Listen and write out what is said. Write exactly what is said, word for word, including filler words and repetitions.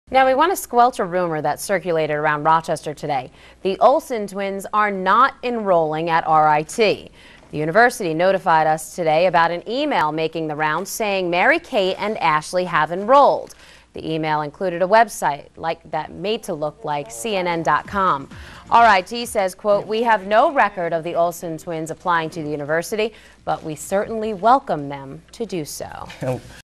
Now, we want to squelch a rumor that circulated around Rochester today. The Olsen twins are not enrolling at R I T. The university notified us today about an email making the rounds saying Mary Kate and Ashley have enrolled. The email included a website like that made to look like C N N dot com. R I T says, quote, "We have no record of the Olsen twins applying to the university, but we certainly welcome them to do so."